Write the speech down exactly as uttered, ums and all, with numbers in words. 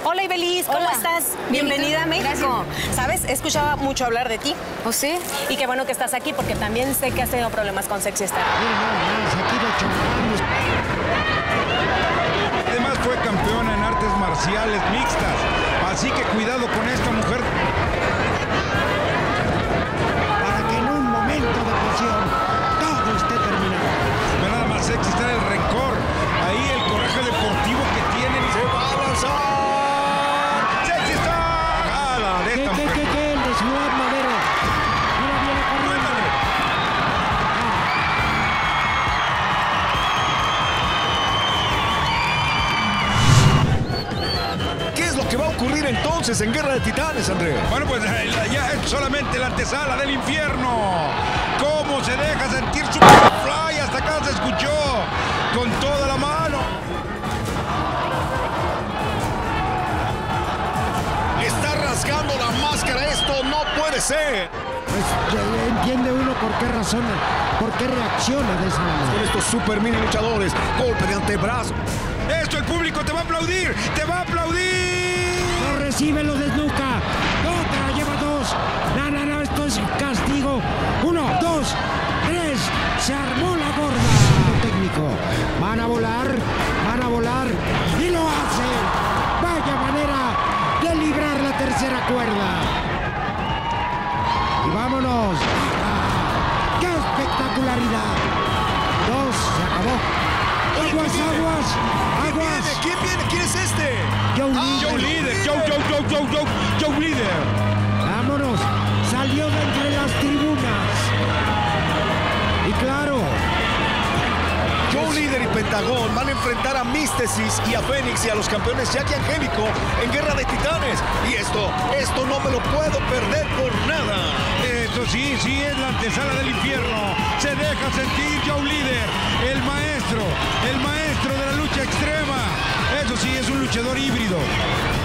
Hola, Ibeliz, ¿cómo Hola. estás? Bienvenida a México. Gracias. ¿Sabes? He escuchado mucho hablar de ti. ¿O sí? Y qué bueno que estás aquí porque también sé que has tenido problemas con Sexy Star. Además fue campeona en artes marciales mixtas, así que cuidado con esta mujer. Para que en un momento de pasión todo esté terminado. No nada más Sexy Star, el rencor, ahí el coraje deportivo que tienen. Se va a lanzar Sexy Star. ¡Jala de ¿Qué, esta qué, mujer! qué, qué? El de Ciudad Madero. Mira, viene corriendo. ¿Qué es lo que va a ocurrir entonces en Guerra de Titanes, André? Bueno, pues eh, ya es solamente la antesala del infierno. Cómo se deja sentir Superfly, hasta acá se escuchó con toda la mano. Está rasgando la máscara, esto no puede ser. Pues eh, entiende uno por qué razón, por qué reacciona de esa Con manera. estos super mini luchadores, golpe de antebrazo. Esto el público te va a aplaudir, te va a aplaudir. No recibe lo de Snuka. Otra, lleva dos. No, no, no, esto es castigo. Uno, dos, tres. Se armó la gorda. Técnico. Van a volar, van a volar. Y lo hacen. Vaya manera de librar la tercera cuerda. Y vámonos. ¡Ah! ¡Qué espectacularidad! Dos, se acabó. Aguas, aguas, ¿Quién aguas. viene? ¿Quién viene? ¿Quién es este? Joe Ah, Joe Líder, Joe, Joe, Joe, Joe, Joe, Joe Líder. Vámonos, salió de entre las tribunas. Y claro, Joe Líder y Pentagón van a enfrentar a Místesis y a Fénix y a los campeones Jack y Angélico en Guerra de Titanes. Y esto, esto no me lo puedo perder por nada. Eso sí, sí es la antesala del infierno. Se deja sentir Joe Líder, el maestro, el maestro de la lucha extrema. Eso sí, es un luchador híbrido.